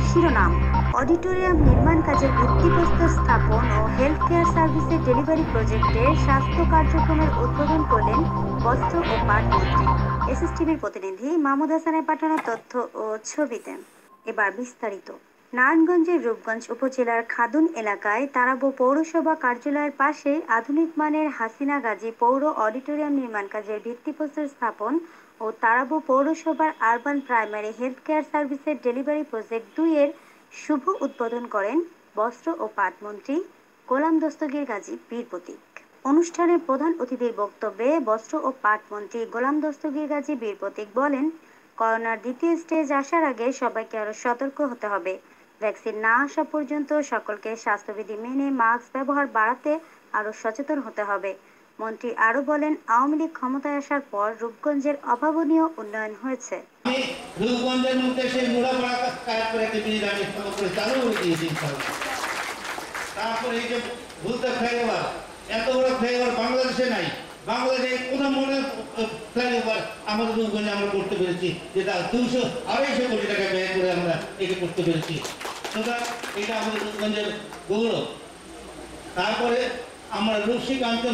শিরোনাম: অডিটোরিয়াম নির্মাণ কাজের ভিত্তিপ্রস্তর স্থাপন ও হেলথ কেয়ার সার্ভিসের ডেলিভারি প্রজেক্টের স্বাস্থ্য কার্যক্রমের উদ্বোধন করলেন বস্ত্র ও পাট মন্ত্রী। এসএসটিভির প্রতিনিধি মাহমুদ হাসানের পাঠানো তথ্য ও ছবিতে। এবার বিস্তারিত। নারায়ণগঞ্জের রূপগঞ্জ উপজেলার খাদুন এলাকায় তারাবো পৌরসভা কার্যালয়ের পাশে আধুনিক মানের হাসিনা গাজী পৌর অডিটোরিয়াম নির্মাণ কাজের ভিত্তিপ্রস্তর স্থাপন ও তারাবো পৌরসভার আরবান প্রাইমারি হেলথ কেয়ার সার্ভিসের ডেলিভারি প্রজেক্ট ২ এর শুভ উদ্বোধন করেন বস্ত্র ও পাট মন্ত্রী গোলাম দস্তগীর গাজী বীর প্রতীক। অনুষ্ঠানে প্রধান অতিথির বক্তব্যে বস্ত্র ও পাট মন্ত্রী গোলাম দস্তগীর গাজী বীর প্রতীক বলেন, করোনার দ্বিতীয় স্টেজ আসার আগে সবাইকে আরো সতর্ক হতে হবে। ভ্যাকসিন না আসা পর্যন্ত সকলকে স্বাস্থ্যবিধি মেনে মাস্ক ব্যবহার বাড়াতে আরো সচেতন হতে হবে। মন্ত্রী আরো বলেন, আওয়ামী লীগ ক্ষমতায় আসার পর রূপগঞ্জের অভাবনীয় উন্নয়ন হয়েছে। রূপগঞ্জের মধ্যে সেই মুড়াপাড়া কাজ করে আমি করে চালু করে দিয়েছি। তারপরে এই যে ভুলতে ফ্লাইওভার, এত বড় ফ্লাইওভার বাংলাদেশে নাই। বাংলাদেশে কোথাও মনে ফ্লাইওভার আমাদের রূপগঞ্জে আমরা করতে পেরেছি, যেটা 200-250 কোটি টাকা ব্যয় করে আমরা এটা করতে পেরেছি। সুতরাং এটা আমাদের রূপগঞ্জের গৌরব। তারপরে আমরা রূপসী কাঞ্চন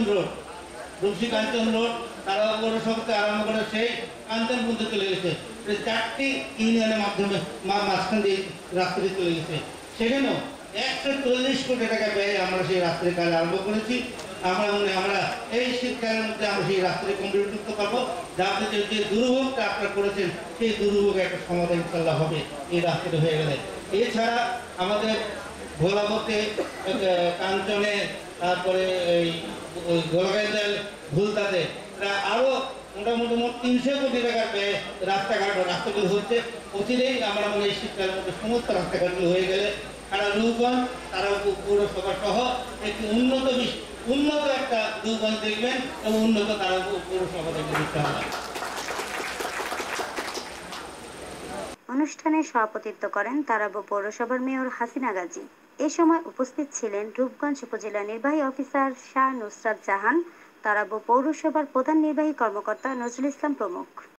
রোড তারা পৌরসভাতে আরম্ভ করে সেই কাঞ্চন পর্যন্ত চলে গেছে। 4টি ইউনিয়নের মাধ্যমে মাঝখান দিয়ে রাস্তাটি চলে গেছে। সেখানেও 140 কোটি টাকা ব্যয়ে আমরা সেই রাস্তার কাজ আরম্ভ করেছি। আমরা এই শীতকালের মধ্যে আমরা সেই রাস্তাটি কমপ্লিট করতে পারবো, যাতে যে দুর্ভোগটা আপনারা করেছেন সেই দুর্ভোগের একটা সমাধান ইনশাল্লাহ হবে এই রাস্তাটি হয়ে গেলে। এছাড়া আমাদের ভোলাবতে কাঞ্চনে, তারপরে এই গোলগাইজাল ভুলতাতে আরো মোটামুটি 300 কোটি টাকার ব্যয় রাস্তাগুলো হচ্ছে। অচিরেই আমরা এই শীতকালের মধ্যে সমস্ত রাস্তাঘাটগুলো হয়ে গেলে সারা রূপগঞ্জ তারা পৌরসভা সহ একটি উন্নত একটা রূপগঞ্জ দেখবেন এবং উন্নত তারা পৌরসভা দেখবেন। অনুষ্ঠানে সভাপতিত্ব করেন তারাবো পৌরসভার মেয়র হাসিনা গাজী। এ সময় উপস্থিত ছিলেন রূপগঞ্জ উপজেলা নির্বাহী অফিসার শাহ নুসরাত জাহান, তারাবো পৌরসভার প্রধান নির্বাহী কর্মকর্তা নজরুল ইসলাম প্রমুখ।